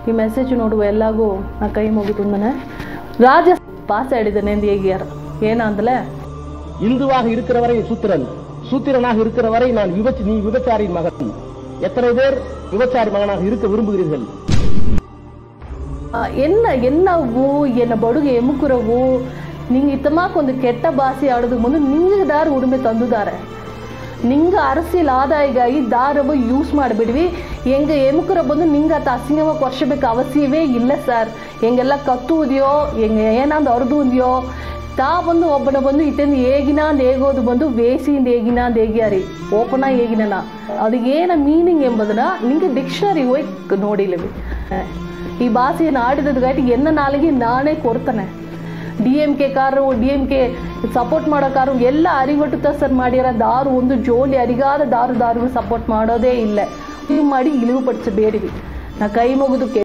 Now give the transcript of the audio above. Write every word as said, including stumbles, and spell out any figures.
ಈ ಮೆಸೇಜ್ ನೋಡುವ ಎಲ್ಲಾಗೂ ನಾ ಕೈ ಮುಗಿದುಂದನೆ ராஜ பாஸ் ஆயிடுதுன்னு ஏகியார் ஏனாந்தல இந்துவாக இருக்கிற வரை சூத்திரன் சூத்திரனாக இருக்கிற வரை நான் விபச்சி நீ விபச்சாரியின் மகன் எத்தனை பேர் விபச்சாரி மகனாக இருக்க விரும்புகிறீர்கள் என்ன என்னவோ என்ன ಬಡುಗೆ ಎಮುಕುರವೋ ನಿಂಗೆ ಇತ್ತಮಾಕೊಂದು ಕೆಟ್ಟ ಭಾಷೆ ಆಡೋದಕ್ಕೆ ಮುಂದೆ ನಿಂಗೆ ದಾರ ಉಡುಮೆ ತಂದುದಾರೆ ನಿಂಗೆ ಅರಸಿಯಲ್ ಆದಾಯಗಾಗಿ ದಾರವ ಯೂಸ್ ಮಾಡಿಬಿಡ್ವಿ ಹೆಂಗೆ ಎಮುಕರ ಬಂದು ನಿಂಗೆ ಆತ ಅಸಿಂಗವಾಗಿ ಕೊರ್ಸಬೇಕು ಅವಶ್ಯವೇ ಇಲ್ಲ ಸರ್ ಹೆಂಗೆಲ್ಲ ಕತ್ತುವುದೆಯೋ ಹೆಂಗೆ ಏನಾಂದು ಅರ್ದುವುದೆಯೋ ತಾ ಬಂದು ಒಬ್ಬನ ಬಂದು ಇತ್ತಿಂದ ಹೇಗಿನಾಂದು ಹೇಗೋದು ಬಂದು ವೇಸಿಯಿಂದ ಹೇಗಿನಾಂದು ಹೇಗ್ಯಾರಿ ಓಪನ ಹೇಗಿನ ಅದಕ್ಕೇನ ಮೀನಿಂಗ್ ಎಂಬುದನ್ನ ನಿಂಗೆ ಡಿಕ್ಷನರಿ ಹೋಗಿ ನೋಡಿಲ್ಲವಿ ಈ ಭಾಷೆಯನ್ನು ಆಡಿದಕ್ಕಾಗಿ ಎನ್ನ ನಾಲಿಗೆ ನಾನೇ ಕೊಡ್ತಾನೆ ಡಿ ಎಂ ಕೆ ಕಾರು ಡಿ ಎಂ ಕೆ ಸಪೋರ್ಟ್ ಮಾಡೋ ಕಾರು ಎಲ್ಲ ಅರಿವಟ್ಟು ಸರ್ ಮಾಡ್ಯಾರ ದಾರು ಒಂದು ಜೋಲಿ ಅರಿಗಾದ ದಾರು ದಾರು ಸಪೋರ್ಟ್ ಮಾಡೋದೇ ಇಲ್ಲ ನೀವು ಮಾಡಿ ಇಳಿವು ಪಡಿಸಬೇಡಿವಿ ನಾ ಕೈ ಮುಗಿದು